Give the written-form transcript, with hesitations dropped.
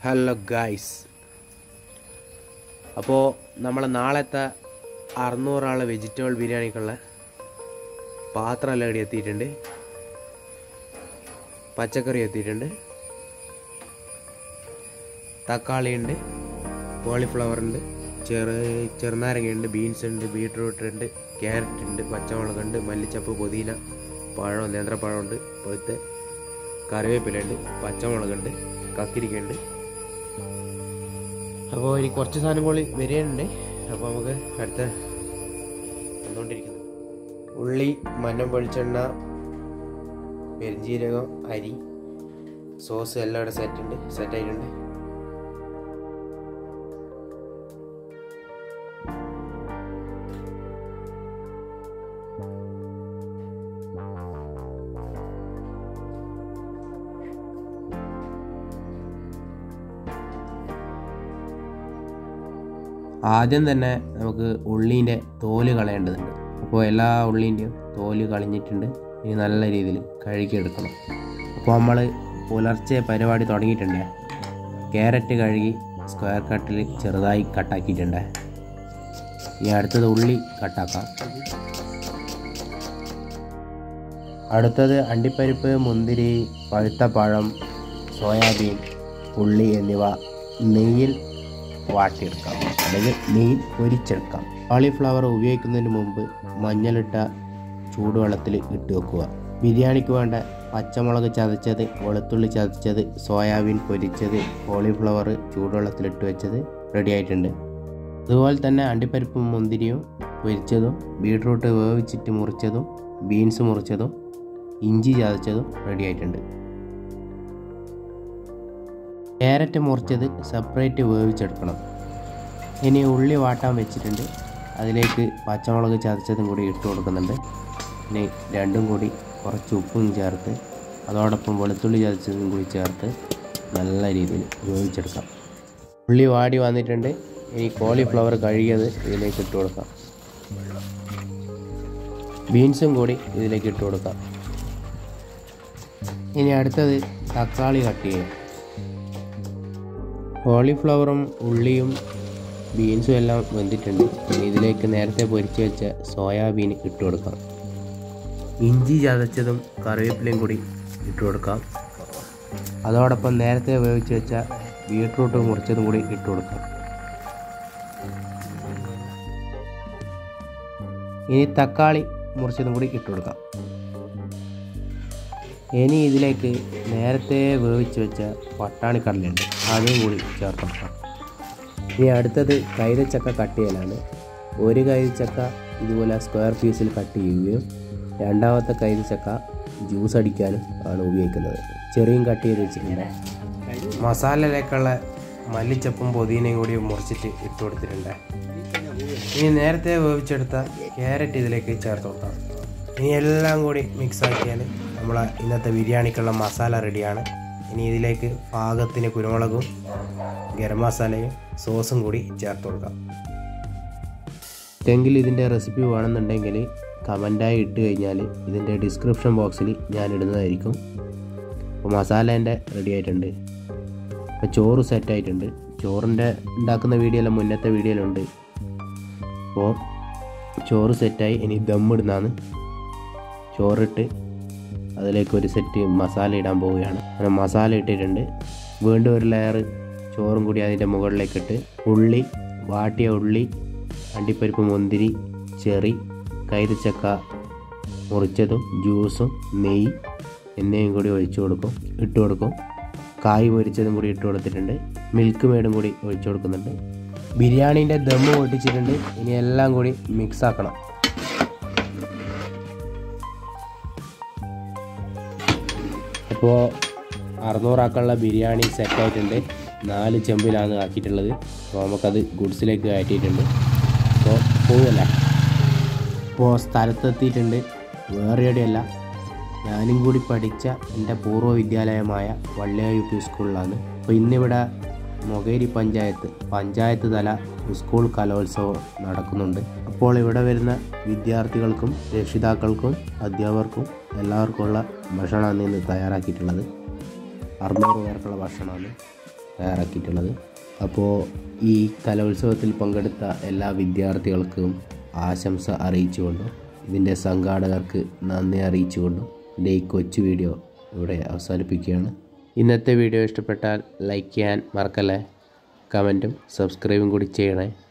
Hello guys, അപ്പോൾ നമ്മൾ നാളത്തെ 600 ആളെ വെജിറ്റബിൾ ബിരിയാണിക്കുള്ള പാത്രമെല്ലാം ഇവിടെ എത്തിയിട്ടുണ്ട്. പച്ചക്കറി എത്തിയിട്ടുണ്ട്, തക്കാളി ഉണ്ട്, കോളിഫ്ലവർ ഉണ്ട്, ചെറുനാരങ്ങയുണ്ട്, ബീൻസ് ഉണ്ട്, ബീട്രൂട്ട് ഉണ്ട്, ക്യാരറ്റ് ഉണ്ട്, പച്ചമുളകുണ്ട്, മല്ലിച്ചപ്പ്, പുതിന, പഴം, നേന്ത്രപ്പഴമുണ്ട്, പഴുത്ത കറിവേപ്പിലുണ്ട്, പച്ചമുളകുണ്ട്, കക്കിരിക്കുണ്ട്. അപ്പോൾ ഇനി കുറച്ച് സാധനം കൂടി വരികയുണ്ട്. അപ്പോൾ നമുക്ക് അടുത്ത വന്നുകൊണ്ടിരിക്കുന്നു. ഉള്ളി, മഞ്ഞൾ, വെളിച്ചെണ്ണ, പെരുംജീരകം, അരി, സോസ് എല്ലാം ഇവിടെ സെറ്റായിട്ടുണ്ട്. ആദ്യം തന്നെ നമുക്ക് ഉള്ളീൻ്റെ തോല് കളയേണ്ടതുണ്ട്. അപ്പോൾ എല്ലാ ഉള്ളീൻ്റെയും തോല് കളഞ്ഞിട്ടുണ്ട്. ഇനി നല്ല രീതിയിൽ കഴുകിയെടുക്കണം. അപ്പോൾ നമ്മൾ പുലർച്ചെ പരിപാടി തുടങ്ങിയിട്ടുണ്ട്. ക്യാരറ്റ് കഴുകി സ്ക്വയർ കട്ടിൽ ചെറുതായി കട്ടാക്കിയിട്ടുണ്ട്. ഇനി അടുത്തത് ഉള്ളി കട്ടാക്കാം. അടുത്തത് അണ്ടിപ്പരിപ്പ്, മുന്തിരി, പഴുത്ത പഴം, സോയാബീൻ, ഉള്ളി എന്നിവ നെയ്യിൽ വാട്ടിയെടുക്കാം, അല്ലെങ്കിൽ നെയ്യിൽ പൊരിച്ചെടുക്കാം. കോളിഫ്ലവർ ഉപയോഗിക്കുന്നതിന് മുമ്പ് മഞ്ഞളിട്ട ചൂടുവെള്ളത്തിൽ ഇട്ട് വെക്കുക. ബിരിയാണിക്ക് വേണ്ട പച്ചമുളക് ചതച്ചത്, വെളുത്തുള്ളി ചതച്ചത്, സോയാബീൻ പൊരിച്ചത്, കോളിഫ്ലവർ ചൂടുവെള്ളത്തിലിട്ട് വെച്ചത് റെഡി ആയിട്ടുണ്ട്. അതുപോലെ തന്നെ അണ്ടിപ്പരിപ്പും മുന്തിരിയും പൊരിച്ചതും, ബീട്രൂട്ട് വേവിച്ചിട്ട് മുറിച്ചതും, ബീൻസ് മുറിച്ചതും, ഇഞ്ചി ചതച്ചതും റെഡി ആയിട്ടുണ്ട്. ക്യാരറ്റ് മുറിച്ചത് സെപ്പറേറ്റ് വേവിച്ചെടുക്കണം. ഇനി ഉള്ളി വാട്ടാൻ വെച്ചിട്ടുണ്ട്. അതിലേക്ക് പച്ചമുളക് ചതച്ചതും കൂടി ഇട്ട് കൊടുക്കുന്നുണ്ട്. ഇനി രണ്ടും കൂടി കുറച്ച് ഉപ്പും ചേർത്ത് അതോടൊപ്പം വെളുത്തുള്ളി ചതച്ചതും കൂടി ചേർത്ത് നല്ല രീതിയിൽ വേവിച്ചെടുക്കാം. ഉള്ളി വാടി വന്നിട്ടുണ്ട്. ഇനി കോളിഫ്ലവർ കഴുകിയത് ഇതിലേക്ക് ഇട്ട് കൊടുക്കാം. ബീൻസും കൂടി ഇതിലേക്ക് ഇട്ട് കൊടുക്കാം. ഇനി അടുത്തത് തക്കാളി കട്ട് ചെയ്യാം. കോളിഫ്ലവറും ഉള്ളിയും ബീൻസും എല്ലാം വെന്തിട്ടുണ്ട്. ഇനി ഇതിലേക്ക് നേരത്തെ പൊരിച്ച് വെച്ച സോയാബീൻ ഇട്ട് കൊടുക്കാം. ഇഞ്ചി ചതച്ചതും കറിവേപ്പിലയും കൂടി ഇട്ട് കൊടുക്കാം. അതോടൊപ്പം നേരത്തെ വേവിച്ച് വെച്ച ബീട്രൂട്ട് മുറിച്ചതും കൂടി ഇട്ട് കൊടുക്കാം. ഇനി തക്കാളി മുറിച്ചതും കൂടി ഇട്ട് കൊടുക്കാം. ഇനി ഇതിലേക്ക് നേരത്തെ വേവിച്ച് വെച്ച പട്ടാണിക്കടലുണ്ട്, അതും കൂടി ചേർത്ത് കൊടുക്കാം. ഇനി അടുത്തത് കൈതച്ചക്ക കട്ട് ചെയ്യലാണ്. ഒരു കൈതച്ചക്ക ഇതുപോലെ സ്ക്വയർ പീസിൽ കട്ട് ചെയ്യുകയും രണ്ടാമത്തെ കൈതച്ചക്ക ജ്യൂസ് അടിക്കാനും ആണ് ഉപയോഗിക്കുന്നത്. ചെറിയും കട്ട് ചെയ്ത് വെച്ചിട്ടുണ്ട്. മസാലയിലേക്കുള്ള മല്ലിച്ചപ്പും പുതിനയും കൂടി മുറിച്ചിട്ട് ഇട്ട് കൊടുത്തിട്ടുണ്ട്. ഇനി നേരത്തെ വേവിച്ചെടുത്ത ക്യാരറ്റ് ഇതിലേക്ക് ചേർത്ത് കൊടുക്കാം. ഇനി എല്ലാം കൂടി മിക്സ് ആക്കിയാൽ നമ്മളെ ഇന്നത്തെ ബിരിയാണിക്കുള്ള മസാല റെഡിയാണ്. ഇനി ഇതിലേക്ക് പാകത്തിന് കുരുമുളകും ഗരം മസാലയും സോസും കൂടി ചേർത്ത് കൊടുക്കാം. എങ്കിൽ ഇതിൻ്റെ റെസിപ്പി വേണമെന്നുണ്ടെങ്കിൽ കമൻറ്റായി ഇട്ട് കഴിഞ്ഞാൽ ഇതിൻ്റെ ഡിസ്ക്രിപ്ഷൻ ബോക്സിൽ ഞാൻ ഇടുന്നതായിരിക്കും. അപ്പോൾ മസാലേൻ്റെ റെഡി ആയിട്ടുണ്ട്. അപ്പോൾ ചോറ് സെറ്റായിട്ടുണ്ട്. ചോറിൻ്റെ ഉണ്ടാക്കുന്ന വീഡിയോ എല്ലാം മുന്നത്തെ വീഡിയോയിലുണ്ട്. അപ്പോൾ ചോറ് സെറ്റായി. ഇനി ദമ്മിടുന്നതാണ്. ചോറിട്ട് അതിലേക്ക് ഒരു സെറ്റ് മസാല ഇടാൻ പോവുകയാണ്. അങ്ങനെ മസാല ഇട്ടിട്ടുണ്ട്. വീണ്ടും ഒരു ലെയർ ചോറും കൂടി അതിൻ്റെ മുകളിലേക്കിട്ട് ഉള്ളി, വാട്ടിയ ഉള്ളി, അണ്ടിപ്പരിപ്പ്, മുന്തിരി, ചെറി, കൈതച്ചക്ക മുറിച്ചതും ജ്യൂസും നെയ്യ് എന്നിവയും കൂടി ഇട്ട് കൊടുക്കും. കായ് പൊരിച്ചതും കൂടി ഇട്ട് കൊടുത്തിട്ടുണ്ട്. മിൽക്ക് മെയ്ഡും കൂടി ഒഴിച്ചു കൊടുക്കുന്നുണ്ട്. ബിരിയാണീൻ്റെ ദമ്മ് പൊട്ടിച്ചിട്ടുണ്ട്. ഇനി എല്ലാം കൂടി മിക്സ് ആക്കണം. ഇപ്പോൾ 600 ആക്കുള്ള ബിരിയാണി സെറ്റായിട്ടുണ്ട്. 4 ചെമ്പിലാണ് ആക്കിയിട്ടുള്ളത്. അപ്പോൾ നമുക്കത് ഗുഡ്സിലേക്ക് കയറ്റിയിട്ടുണ്ട്. അപ്പോൾ പോവല്ല. ഇപ്പോൾ സ്ഥലത്തെത്തിയിട്ടുണ്ട്. വേറെ എവിടെയല്ല, ഞാനും കൂടി പഠിച്ച എൻ്റെ പൂർവ്വ വിദ്യാലയമായ വള്ളിയ UP സ്കൂളിലാണ്. അപ്പോൾ ഇന്നിവിടെ മൊകേരി പഞ്ചായത്ത് തല സ്കൂൾ കലോത്സവം നടക്കുന്നുണ്ട്. അപ്പോൾ ഇവിടെ വരുന്ന വിദ്യാർത്ഥികൾക്കും രക്ഷിതാക്കൾക്കും അധ്യാപകർക്കും എല്ലാവർക്കുമുള്ള ഭക്ഷണമാണ് ഇന്ന് തയ്യാറാക്കിയിട്ടുള്ളത്. 600 പേർക്കുള്ള ഭക്ഷണമാണ്. തയ്യാറാക്കിയിട്ടുള്ളത്. അപ്പോൾ ഈ കലോത്സവത്തിൽ പങ്കെടുത്ത എല്ലാ വിദ്യാർത്ഥികൾക്കും ആശംസ അറിയിച്ചുകൊണ്ടും ഇതിൻ്റെ സംഘാടകർക്ക് നന്ദി അറിയിച്ചുകൊണ്ടും എൻ്റെ ഈ കൊച്ചു വീഡിയോ ഇവിടെ അവസാനിപ്പിക്കുകയാണ്. ഇന്നത്തെ വീഡിയോ ഇഷ്ടപ്പെട്ടാൽ ലൈക്ക് ചെയ്യാൻ മറക്കല്ലേ, കമൻറ്റും സബ്സ്ക്രൈബും കൂടി ചെയ്യണേ.